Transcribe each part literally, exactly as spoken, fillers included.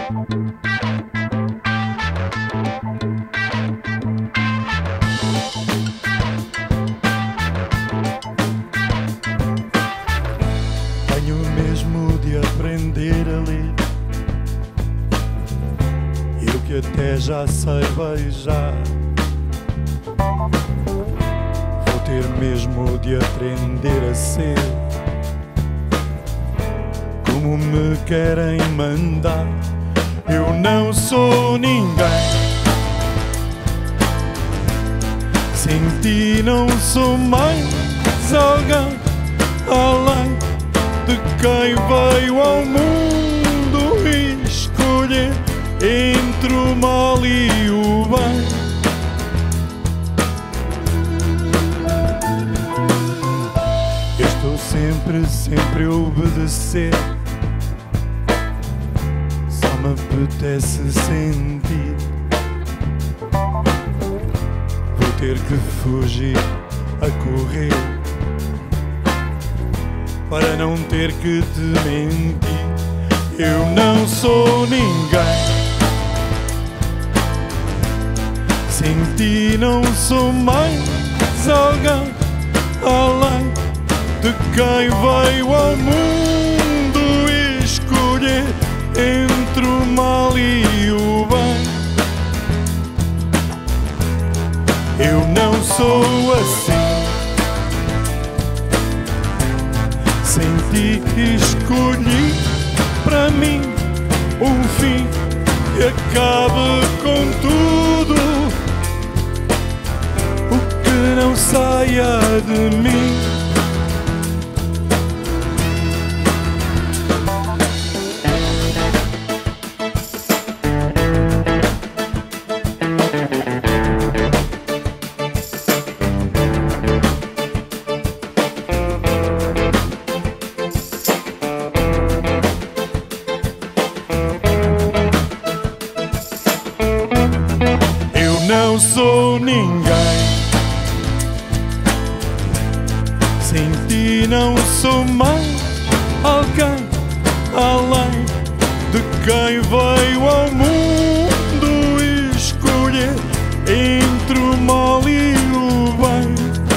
Tenho mesmo de aprender a ler, eu que até já sei beijar. Vou ter mesmo de aprender a ser como me querem mandar. Eu não sou ninguém, sem ti não sou mais alguém, além de quem veio ao mundo escolher entre o mal e o bem. Eu estou sempre, sempre a obedecer, só me apetece sentir. Vou ter que fugir a correr para não ter que te mentir. Eu não sou ninguém, sem ti não sou mais alguém, além de quem veio ao mundo escolher entre o mal e o bem. Eu não sou assim, sem ti escolhi para mim um fim que acabe com tudo o que não saia de mim. Não sou ninguém, sem ti não sou mais alguém, além de quem veio ao mundo escolher entre o mal e o bem.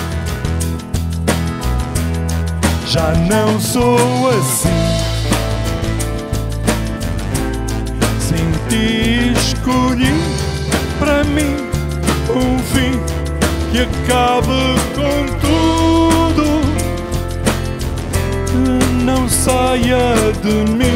Já não sou assim, sem ti escolhi para mim um fim que acabe com tudo, que não saia de mim.